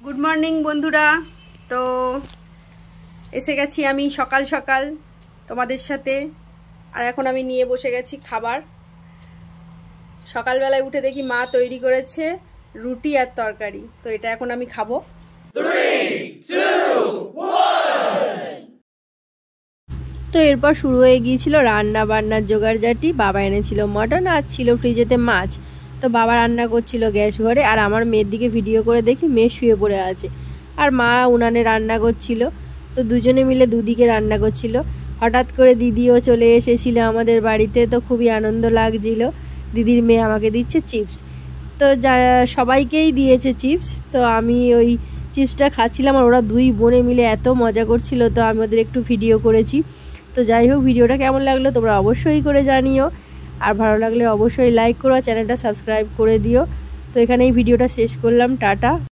Good morning বন্ধুরা। তো এসে গেছি আমি সকাল সকাল তোমাদের সাথে। আর এখন আমি নিয়ে বসে গেছি খাবার। সকালবেলায় উঠে দেখি মা তৈরি করেছে রুটি আর তরকারি, তো এটা এখন আমি খাবো। 3, 2, 1। তো এরপর শুরু হয়ে গিয়েছিল রান্না বান্নার জোগাড়জাটি। বাবা এনেছিল মটন আর ছিল ফ্রিজেতে মাছ। তো বাবা রান্না করছিল গ্যাস ঘরে, আর আমার মেয়ের দিকে ভিডিও করে দেখি মেয়ে শুয়ে পড়ে আছে, আর মা উনানে রান্না করছিল। তো দুজনে মিলে দুদিকে রান্না করছিল। হঠাৎ করে দিদিও চলে এসেছিল আমাদের বাড়িতে, তো খুবই আনন্দ লাগছিল। দিদির মেয়ে আমাকে দিচ্ছে চিপস, তো সবাইকেই দিয়েছে চিপস। তো আমি ওই চিপসটা খাচ্ছিলাম, আর ওরা দুই বোনে মিলে এত মজা করছিল, তো আমি ওদের একটু ভিডিও করেছি। তো যাই হোক, ভিডিওটা কেমন লাগলো তোমরা অবশ্যই করে জানিও, আর ভালো লাগলে অবশ্যই লাইক করো, চ্যানেলটা সাবস্ক্রাইব করে দিও। তো এখানেই ভিডিওটা শেষ করলাম, টাটা।